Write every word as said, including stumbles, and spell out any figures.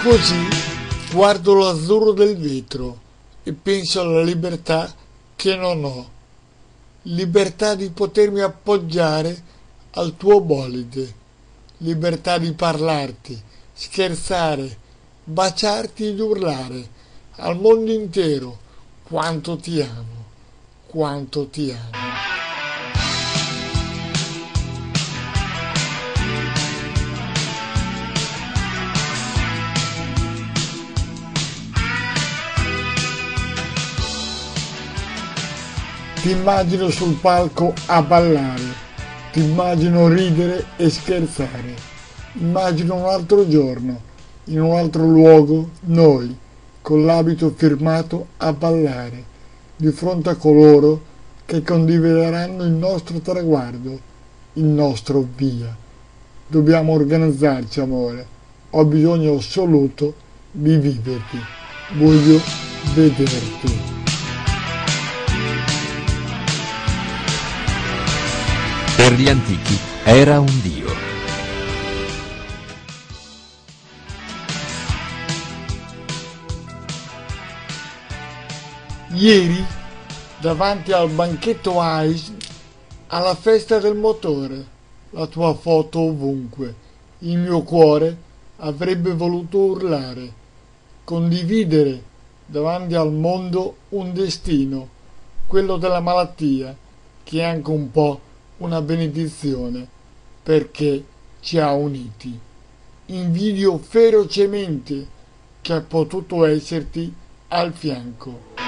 Così guardo l'azzurro del vetro e penso alla libertà che non ho. Libertà di potermi appoggiare al tuo bolide. Libertà di parlarti, scherzare, baciarti ed urlare al mondo intero quanto ti amo, quanto ti amo. Ti immagino sul palco a ballare, ti immagino ridere e scherzare, immagino un altro giorno, in un altro luogo, noi, con l'abito firmato a ballare, di fronte a coloro che condivideranno il nostro traguardo, il nostro via. Dobbiamo organizzarci, amore, ho bisogno assoluto di viverti, voglio vederti. Per gli antichi era un dio. Ieri, davanti al banchetto Ice, alla festa del motore, la tua foto ovunque, il mio cuore avrebbe voluto urlare, condividere davanti al mondo un destino, quello della malattia, che è anche un po' una benedizione, perché ci ha uniti. Invidio ferocemente che ha potuto esserti al fianco.